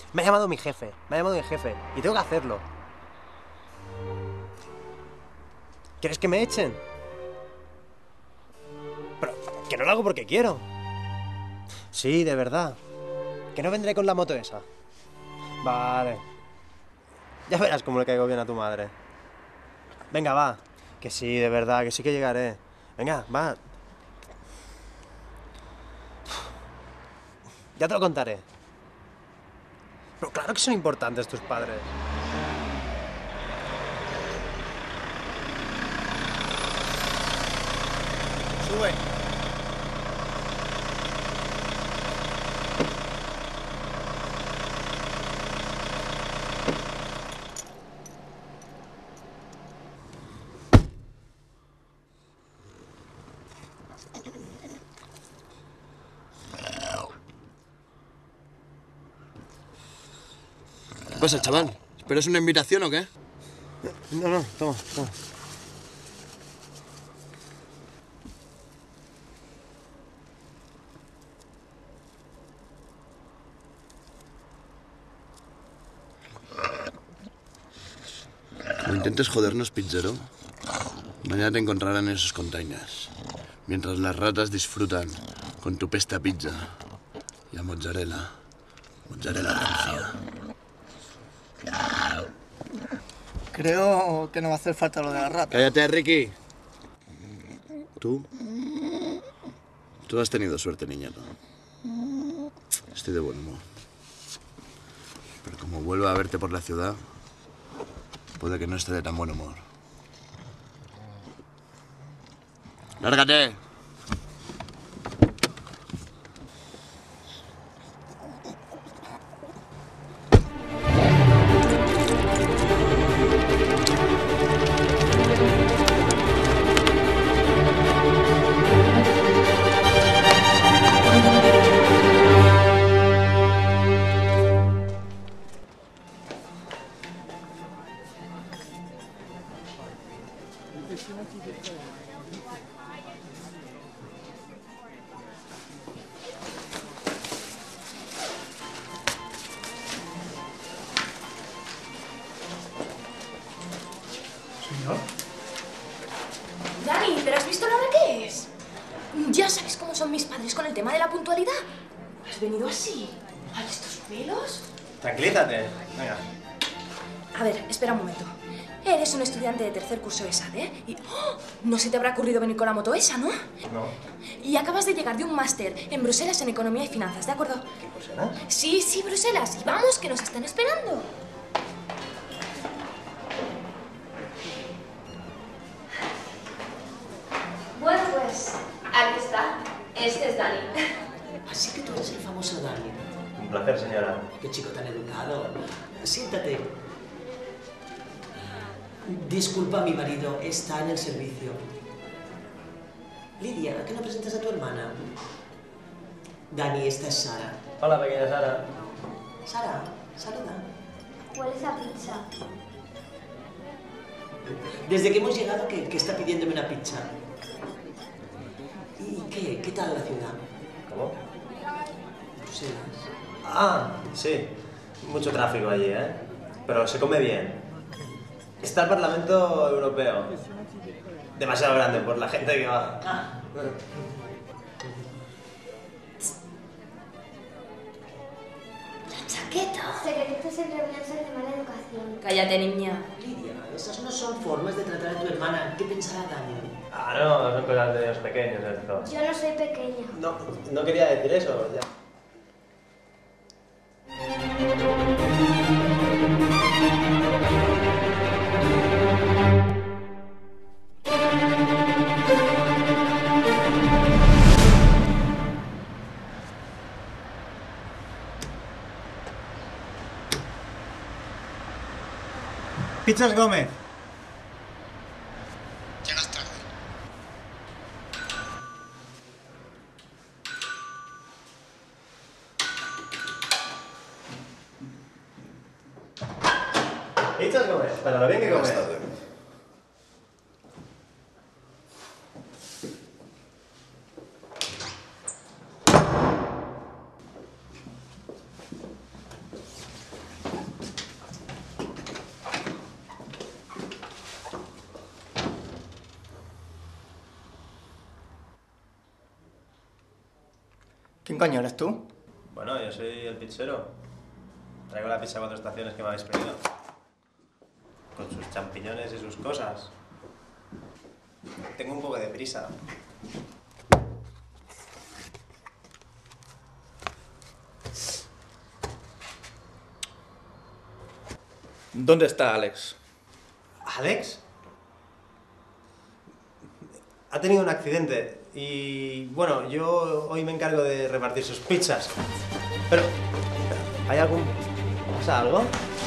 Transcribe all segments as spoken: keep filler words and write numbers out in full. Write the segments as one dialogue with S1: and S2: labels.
S1: Me ha llamado mi jefe, me ha llamado mi jefe. Y tengo que hacerlo. ¿Quieres que me echen? Pero que no lo hago porque quiero. Sí, de verdad. Que no vendré con la moto esa. Vale. Ya verás cómo le caigo bien a tu madre. Venga, va. Que sí, de verdad, que sí que llegaré. Venga, va. Ya te lo contaré. Pero claro que son importantes tus padres. Sube.
S2: ¿Qué pasa, chaval? ¿Esperas una invitación o qué?
S1: No, no, toma, toma.
S2: No intentes jodernos, pizzero. Mañana te encontrarán en esos containers. Mientras las ratas disfrutan con tu pesta pizza y a mozzarella. Mozzarella rancia.
S3: Creo que no va a hacer falta lo de la rata.
S2: Cállate, Ricky. ¿Tú? Tú has tenido suerte, niñato. Estoy de buen humor. Pero como vuelva a verte por la ciudad, puede que no esté de tan buen humor. ¡Lárgate!
S3: ¿Señor?
S4: Dani, ¿pero has visto la hora que es? ¿Ya sabes cómo son mis padres con el tema de la puntualidad? ¿Has venido así? ¿Hay estos pelos?
S1: Tranquilízate. Venga.
S4: A ver, espera un momento. Eres un estudiante de tercer curso de S A D, ¿eh? Y ¡oh! No se te habrá ocurrido venir con la moto esa, ¿no?
S1: No.
S4: Y acabas de llegar de un máster en Bruselas en Economía y Finanzas, ¿de acuerdo?
S1: ¿Qué Bruselas?
S4: Sí, sí, Bruselas. Y vamos, que nos están esperando. Bueno, pues, aquí está. Este es Dani.
S5: Así que tú eres el famoso Dani.
S1: Un placer, señora.
S5: Qué chico tan educado. Siéntate. Disculpa, mi marido está en el servicio. Lidia, ¿a qué no presentas a tu hermana? Dani, esta es Sara.
S1: Hola, pequeña Sara.
S5: Sara, saluda.
S6: ¿Cuál es la pizza?
S5: Desde que hemos llegado, que, que está pidiéndome una pizza. ¿Y qué? ¿Qué tal la ciudad?
S1: ¿Cómo?
S5: Bruselas.
S1: Ah, sí. Mucho tráfico allí, ¿eh? Pero se come bien. Está el Parlamento Europeo. Demasiado grande por la gente que va.
S5: Ah.
S4: La chaqueta.
S6: Secretos en reuniones de mala educación.
S4: Cállate, niña.
S5: Lidia, esas no son formas de tratar a tu hermana. ¿Qué pensará Dani?
S1: Ah, no, son cosas de los pequeños esto.
S6: Yo no soy pequeña.
S1: No, no quería decir eso, ya.
S3: Pizzas Gómez.
S2: Llegas tarde.
S1: Pizzas Gómez, para lo bien que
S2: Llegas
S1: comes.
S2: tarde.
S3: ¿Quién coño eres tú?
S1: Bueno, yo soy el pizzero. Traigo la pizza cuatro estaciones que me habéis pedido. Con sus champiñones y sus cosas. Tengo un poco de prisa.
S3: ¿Dónde está Alex?
S1: ¿Alex? Ha tenido un accidente y, bueno, yo hoy me encargo de repartir sus pizzas. Pero, ¿hay algún... ¿pasa algo?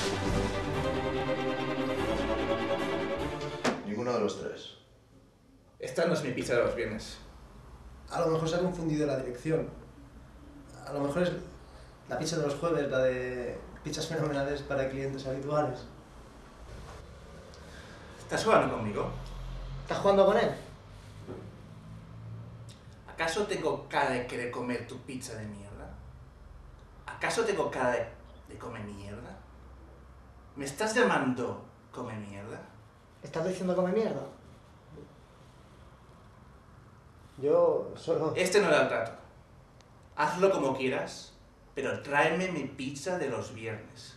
S2: Ninguno de los tres.
S3: Esta no es mi pizza de los viernes.
S1: A lo mejor se ha confundido la dirección. A lo mejor es la pizza de los jueves, la de pizzas fenomenales para clientes habituales.
S3: ¿Estás jugando conmigo?
S1: ¿Estás jugando con él?
S3: ¿Acaso tengo cara de querer comer tu pizza de mierda? ¿Acaso tengo cara de, de comer mierda? ¿Me estás llamando come mierda?
S1: ¿Estás diciendo come mierda? Yo solo...
S3: Este no era el trato. Hazlo como quieras, pero tráeme mi pizza de los viernes.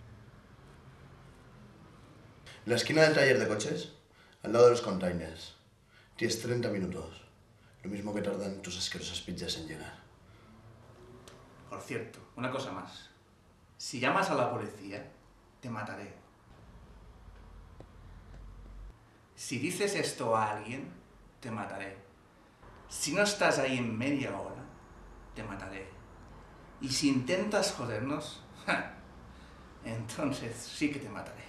S2: La esquina del taller de coches, al lado de los containers. Tienes treinta minutos. Lo mismo que tardan tus asquerosas pizzas en llegar.
S3: Por cierto, una cosa más. Si llamas a la policía, te mataré. Si dices esto a alguien, te mataré. Si no estás ahí en media hora, te mataré. Y si intentas jodernos, ¡ja! Entonces sí que te mataré.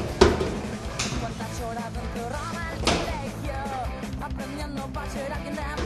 S7: Cuántas horas dentro del colegio, aprendiendo para ser alguien de